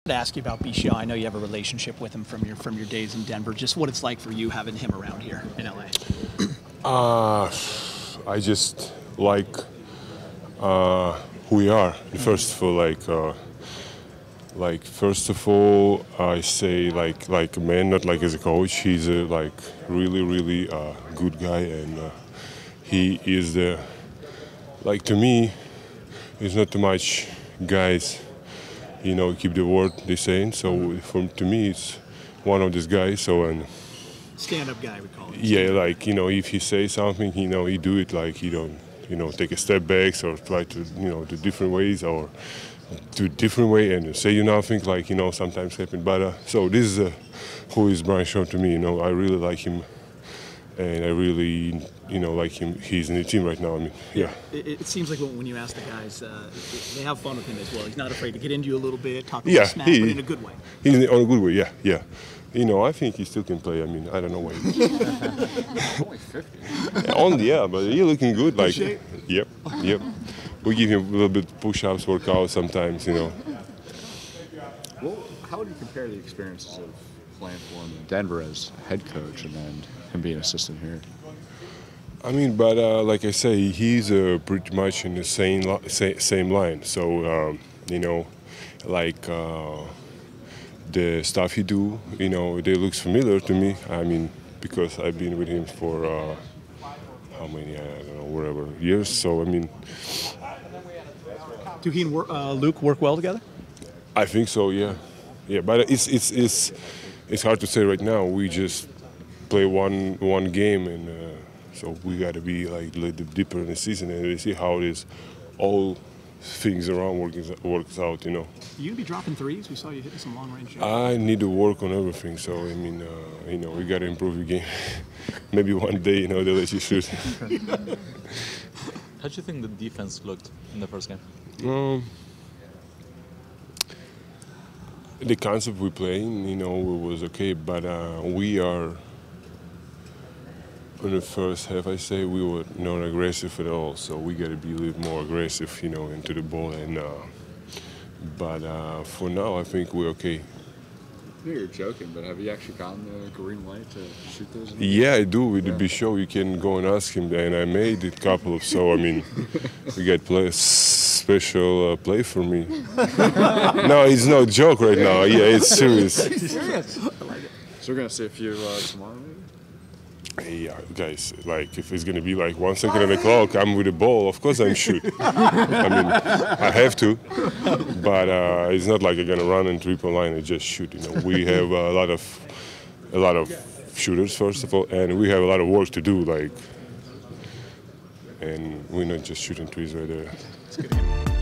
To ask you about Bisha. I know you have a relationship with him from your days in Denver. Just what it's like for you having him around here in LA. I just like who we are. First of all, first of all, I say like a man, not like as a coach. He's a really good guy, and he is the to me. There's not too much guys. Keep the word they saying. So to me, it's one of these guys. So and stand-up guy, we call it. Yeah, if he say something, he do it he don't, take a step back or try to, do different ways or do different way and say nothing sometimes happen. But so this is who is Brian Shaw to me. I really like him. And I really, like him. He's in the team right now. I mean, yeah. It seems like when you ask the guys, they have fun with him as well. He's not afraid to get into you a little bit, talk about smack, but in a good way. He's in a good way, yeah. I think he still can play. I mean, I don't know why. Only 50. Yeah, but he's looking good. Shape? Yep. We give him a little bit push-ups, workouts sometimes. Well, how would you compare the experiences of playing for him in Denver as head coach and then him being assistant here? I mean, but like I say, he's pretty much in the same line. So, the stuff he do, they looks familiar to me. I mean, because I've been with him for how many, I don't know, whatever years. So, I mean. Do he and Luke work well together? I think so, yeah. Yeah, but it's hard to say right now. We just play one game, and so we got to be a little deeper in the season and see how it is. All things around works out. You gonna be dropping threes? We saw you hitting some long range shots. I need to work on everything. So I mean, we got to improve the game. Maybe one day, they'll let you shoot. How do you think the defense looked in the first game? The concept we playing, was okay, but we are in the first half. I say we were not aggressive at all, so we got to be a little more aggressive, into the ball. And but for now, I think we're okay. I know you're joking, but have you actually gotten the green light to shoot those? Yeah, I do. With the big show, you can go and ask him, and I made a couple of. So I mean, we got special play for me. No, it's no joke right now. Yeah, it's serious. Serious. So we're gonna see a few tomorrow, maybe. Hey, guys, if it's gonna be 1 second on the clock, I'm with the ball. Of course, I'm shoot. I mean, I have to, but it's not like I'm gonna run and triple line and just shoot. We have a lot of shooters first of all, and we have a lot of work to do. And we're not just shooting threes right there.